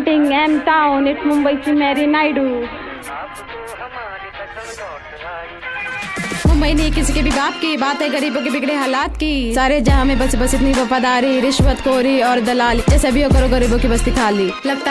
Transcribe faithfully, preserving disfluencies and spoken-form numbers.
Representing M Town, it's Mumbai की Mary Naidu. Mumbai नहीं किसी के भी बाप की, बात है गरीबों के बिगड़े हालात की। सारे जहां में बस बस इतनी वफादारी, रिश्वतखोरी और दलाली, जैसे भी हो करो गरीबों की बस्ती खाली। लगता